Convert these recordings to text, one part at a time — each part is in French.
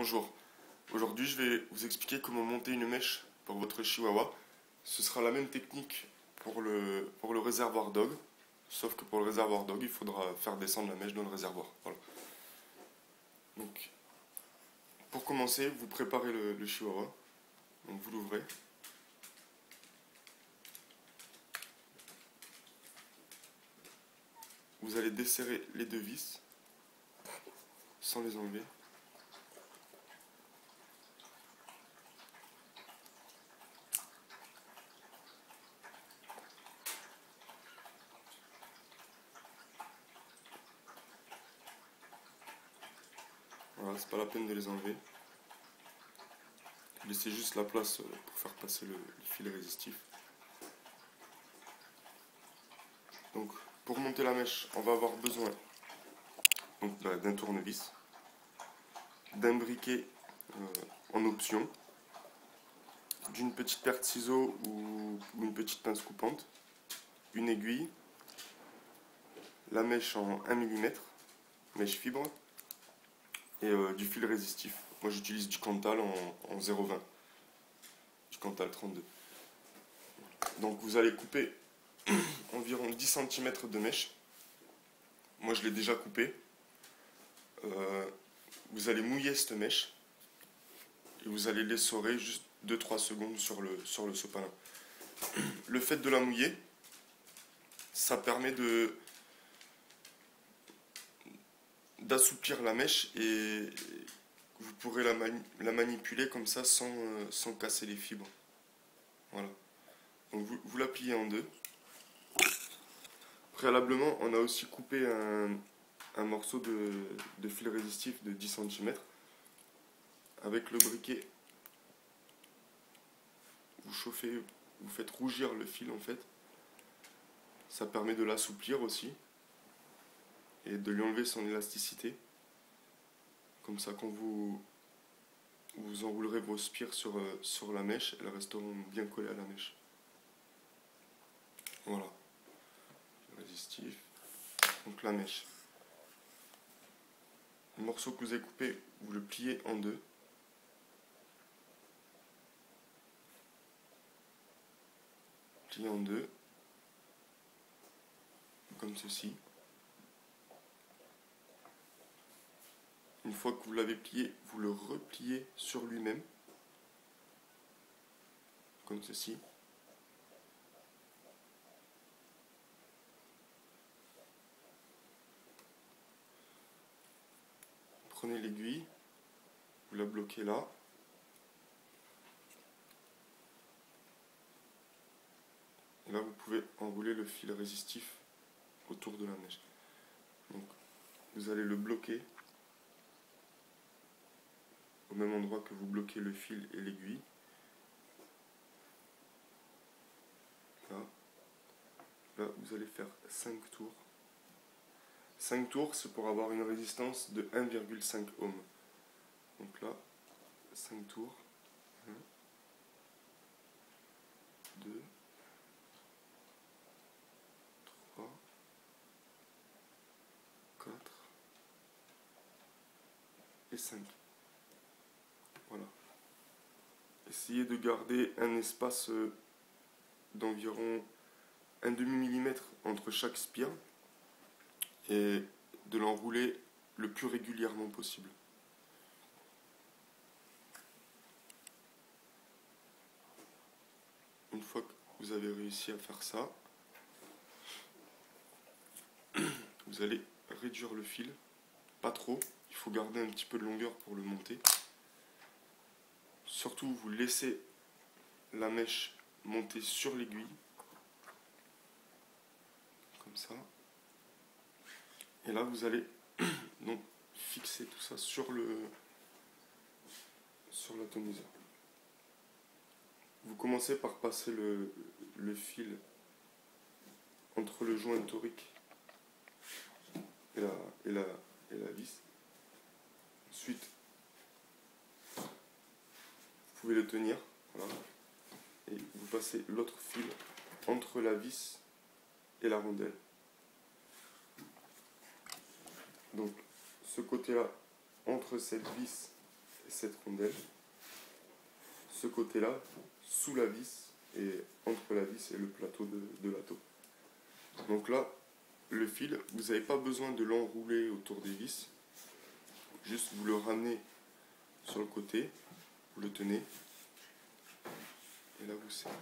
Bonjour, aujourd'hui je vais vous expliquer comment monter une mèche pour votre chihuahua. Ce sera la même technique pour le réservoir dog, sauf que pour le réservoir dog il faudra faire descendre la mèche dans le réservoir. Voilà. Donc, pour commencer, vous préparez le chihuahua, donc vous l'ouvrez. Vous allez desserrer les deux vis sans les enlever. Voilà, c'est pas la peine de les enlever. Laissez juste la place pour faire passer le fil résistif. Donc, pour monter la mèche, on va avoir besoin d'un tournevis, d'un briquet en option, d'une petite paire de ciseaux ou une petite pince coupante, une aiguille, la mèche en 1 mm, mèche fibre, et du fil résistif. Moi j'utilise du Cantal en 0,20, du Cantal 32. Donc vous allez couper environ 10 cm de mèche. Moi je l'ai déjà coupé. Vous allez mouiller cette mèche et vous allez l'essorer juste 2-3 secondes sur le sopalin. Le fait de la mouiller, ça permet d'assouplir la mèche et vous pourrez la manipuler comme ça sans casser les fibres. Voilà. Donc vous la pliez en deux. Préalablement, on a aussi coupé un morceau de fil résistif de 10 cm. Avec le briquet, vous chauffez, vous faites rougir le fil en fait. Ça permet de l'assouplir aussi et de lui enlever son élasticité. Comme ça, quand vous enroulerez vos spires sur la mèche, elles resteront bien collées à la mèche. Voilà. Résistif. Donc la mèche. Le morceau que vous avez coupé, vous le pliez en deux. Pliez en deux. Comme ceci. Une fois que vous l'avez plié, vous le repliez sur lui-même. Comme ceci. Prenez l'aiguille, vous la bloquez là. Et là, vous pouvez enrouler le fil résistif autour de la mèche. Donc, vous allez le bloquer au même endroit que vous bloquez le fil et l'aiguille. Là, vous allez faire 5 tours. 5 tours, c'est pour avoir une résistance de 1,5 ohm. Donc là, 5 tours. 1, 2, 3, 4 et 5. Voilà. Essayez de garder un espace d'environ 1/2 mm entre chaque spire et de l'enrouler le plus régulièrement possible. Une fois que vous avez réussi à faire ça, vous allez réduire le fil, pas trop, il faut garder un petit peu de longueur pour le monter. Surtout, vous laissez la mèche monter sur l'aiguille, comme ça. Et là, vous allez donc fixer tout ça sur l'atomiseur. Vous commencez par passer le fil entre le joint torique et la vis. Ensuite, vous pouvez le tenir, voilà, et vous passez l'autre fil entre la vis et la rondelle. Donc, ce côté-là, entre cette vis et cette rondelle, ce côté-là, sous la vis et entre la vis et le plateau de la taupe. Donc là, le fil, vous n'avez pas besoin de l'enrouler autour des vis, juste vous le ramenez sur le côté, vous le tenez, et là vous serrez.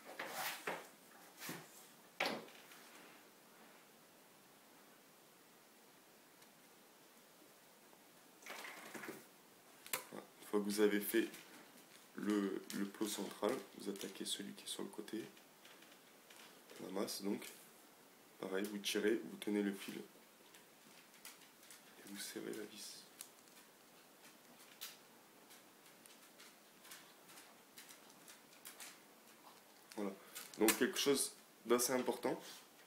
Voilà. Une fois que vous avez fait le plot central, vous attaquez celui qui est sur le côté, la masse donc, pareil, vous tirez, vous tenez le fil, et vous serrez la vis. Voilà, donc quelque chose d'assez important,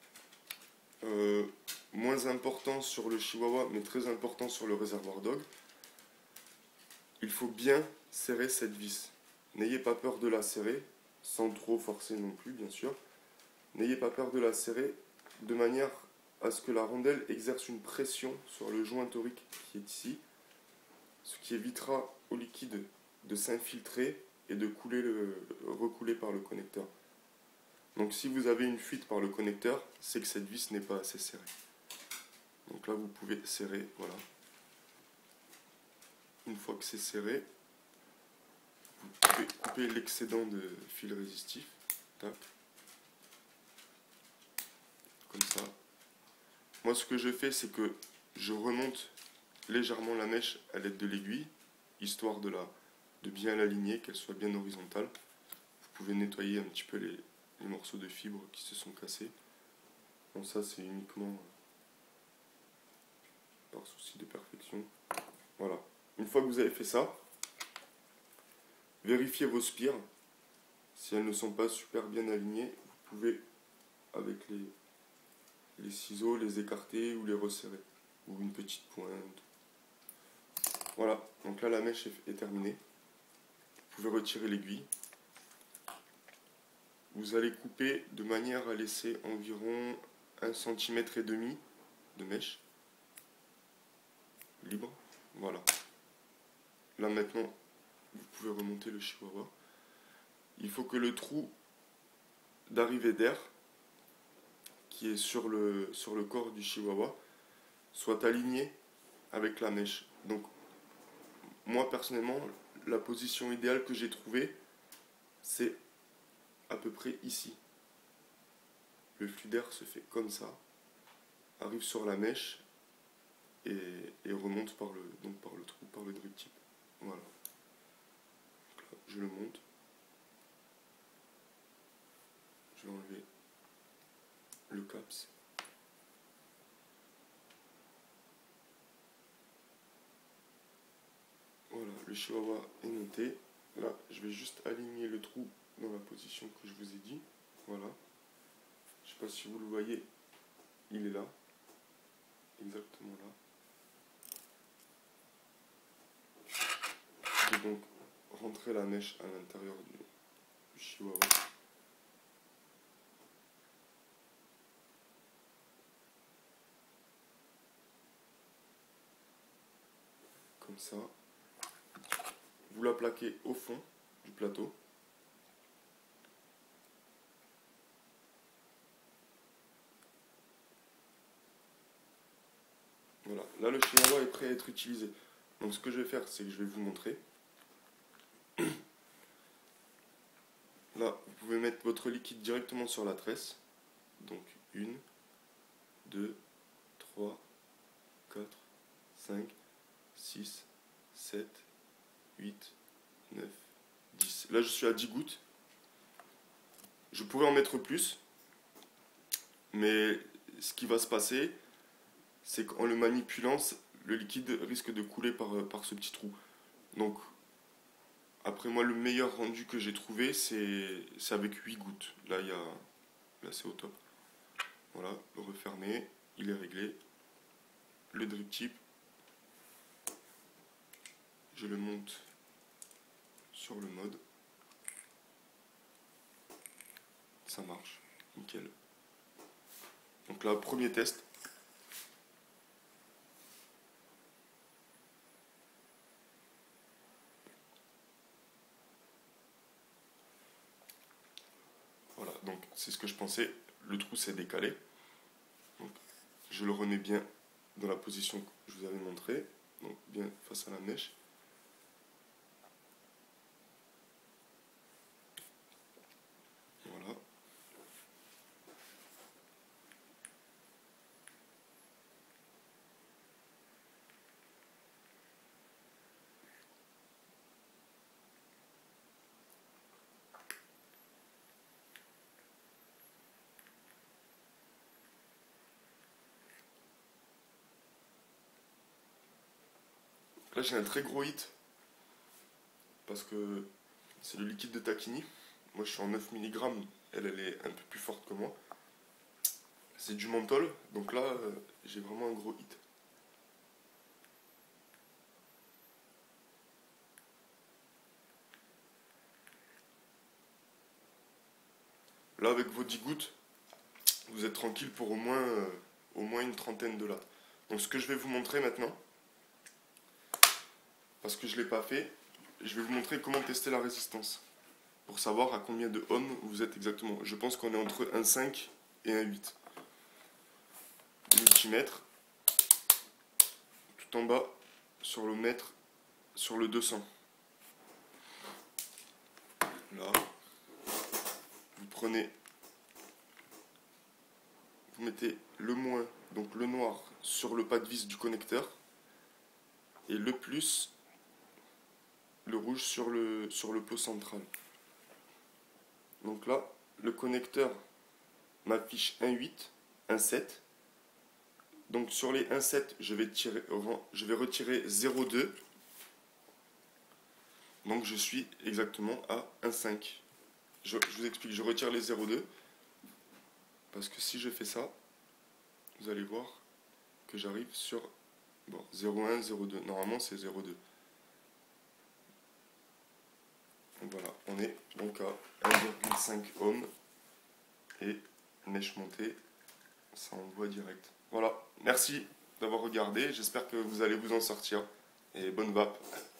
moins important sur le Chihuahua, mais très important sur le réservoir dog. Il faut bien serrer cette vis. N'ayez pas peur de la serrer, sans trop forcer non plus, bien sûr. N'ayez pas peur de la serrer de manière à ce que la rondelle exerce une pression sur le joint torique qui est ici, ce qui évitera au liquide de s'infiltrer et de recouler par le connecteur. Donc si vous avez une fuite par le connecteur, c'est que cette vis n'est pas assez serrée. Donc là vous pouvez serrer, voilà. Une fois que c'est serré, vous pouvez couper l'excédent de fil résistif. Tac. Comme ça. Moi ce que je fais, c'est que je remonte légèrement la mèche à l'aide de l'aiguille, histoire de bien l'aligner, qu'elle soit bien horizontale. Vous pouvez nettoyer un petit peu les morceaux de fibres qui se sont cassés. Bon, ça c'est uniquement par souci de perfection. Voilà. Une fois que vous avez fait ça, vérifiez vos spires. Si elles ne sont pas super bien alignées, vous pouvez, avec les ciseaux, les écarter ou les resserrer. Ou une petite pointe. Voilà. Donc là, la mèche est terminée. Vous pouvez retirer l'aiguille. Vous allez couper de manière à laisser environ 1,5 cm de mèche libre. Voilà. Là maintenant, vous pouvez remonter le Chihuahua. Il faut que le trou d'arrivée d'air qui est sur le corps du Chihuahua soit aligné avec la mèche. Donc moi personnellement, la position idéale que j'ai trouvée, c'est à peu près ici. Le flux d'air se fait comme ça, arrive sur la mèche et remonte par le trou, par le drip tip. Voilà. Donc là, je le monte. Je vais enlever le caps. Voilà, le Chihuahua est monté. Là, je vais juste aligner le trou dans la position que je vous ai dit. Voilà. Je ne sais pas si vous le voyez. Il est là. Exactement là. Je vais donc rentrer la mèche à l'intérieur du Chihuahua. Comme ça. Vous la plaquez au fond du plateau. Voilà, là le Chihuahua est prêt à être utilisé. Donc ce que je vais faire, c'est que je vais vous montrer. Là, vous pouvez mettre votre liquide directement sur la tresse. Donc 1, 2, 3, 4, 5, 6, 7, 8, 9, 10. Là je suis à 10 gouttes. Je pourrais en mettre plus. Mais ce qui va se passer, c'est qu'en le manipulant, le liquide risque de couler par ce petit trou. Donc, après moi, le meilleur rendu que j'ai trouvé, c'est avec 8 gouttes. Là, c'est au top. Voilà, le refermer, il est réglé. Le drip tip, je le monte sur le mode. Ça marche, nickel. Donc là, premier test. c'est ce que je pensais, le trou s'est décalé. Donc, je le remets bien dans la position que je vous avais montré, donc bien face à la mèche. Voilà. Là j'ai un très gros hit parce que c'est le liquide de Takini. Moi je suis en 9 mg, elle est un peu plus forte que moi. C'est du menthol, donc là j'ai vraiment un gros hit. Là avec vos 10 gouttes, vous êtes tranquille pour au moins une trentaine de lattes. Donc ce que je vais vous montrer maintenant, parce que je ne l'ai pas fait, je vais vous montrer comment tester la résistance. Pour savoir à combien de ohms vous êtes exactement. Je pense qu'on est entre 1,5 et 1,8. Multimètre. Tout en bas, sur le mètre, sur le 200. Là. Vous prenez, vous mettez le moins, donc le noir, sur le pas de vis du connecteur. Et le plus, le rouge sur le pot central. Donc là, le connecteur m'affiche 1,8, 1,7. Donc sur les 1,7, je vais retirer 0,2. Donc je suis exactement à 1,5. Je vous explique, je retire les 0,2. Parce que si je fais ça, vous allez voir que j'arrive sur 0,1, 0,2. Normalement c'est 0,2. Voilà, on est donc à 1,5 ohm et mèche montée, ça envoie direct. Voilà, merci d'avoir regardé, j'espère que vous allez vous en sortir et bonne vape.